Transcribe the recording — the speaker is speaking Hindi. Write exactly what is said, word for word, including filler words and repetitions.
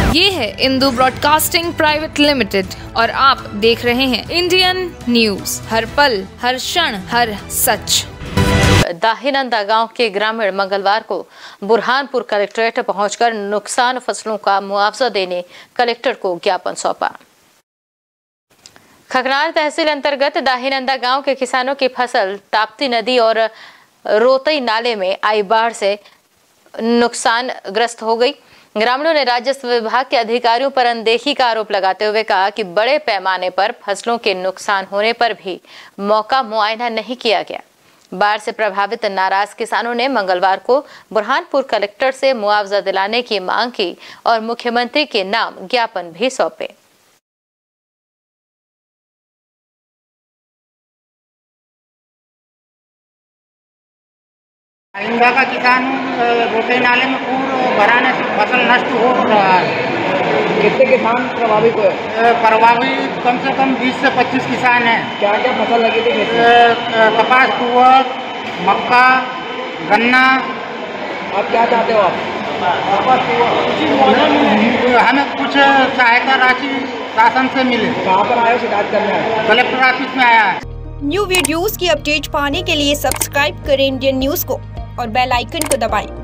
ये है इंदू ब्रॉडकास्टिंग प्राइवेट लिमिटेड और आप देख रहे हैं इंडियन न्यूज, हर पल, हर क्षण, हर सच। दाहीनंदा गांव के ग्रामीण मंगलवार को बुरहानपुर कलेक्ट्रेट पहुंचकर नुकसान फसलों का मुआवजा देने कलेक्टर को ज्ञापन सौंपा। खकरार तहसील अंतर्गत दाहीनंदा गांव के किसानों की फसल ताप्ती नदी और रोतई नाले में आई बाढ़ से नुकसान ग्रस्त हो गई। ग्रामीणों ने राजस्व विभाग के अधिकारियों पर अनदेखी का आरोप लगाते हुए कहा कि बड़े पैमाने पर फसलों के नुकसान होने पर भी मौका मुआयना नहीं किया गया। बाढ़ से प्रभावित नाराज किसानों ने मंगलवार को बुरहानपुर कलेक्टर से मुआवजा दिलाने की मांग की और मुख्यमंत्री के नाम ज्ञापन भी सौंपे। दाहीनंदा का किसान रोटे नाले में पूर्ण भराने से फसल नष्ट हो रहा है। कितने किसान प्रभावित हुए? प्रभावित कम से कम बीस से पच्चीस किसान हैं। क्या क्या फसल लगी थी? कपास, तुअर, मक्का, गन्ना। आप क्या चाहते हो? आप हमें कुछ सहायता राशि शासन से मिले। कहाँ पर आए हो शिकायत करने? कलेक्टर ऑफिस में आया है। न्यू वीडियोस की अपडेट पाने के लिए सब्सक्राइब करें इंडियन न्यूज को और बेल आइकन को दबाएं।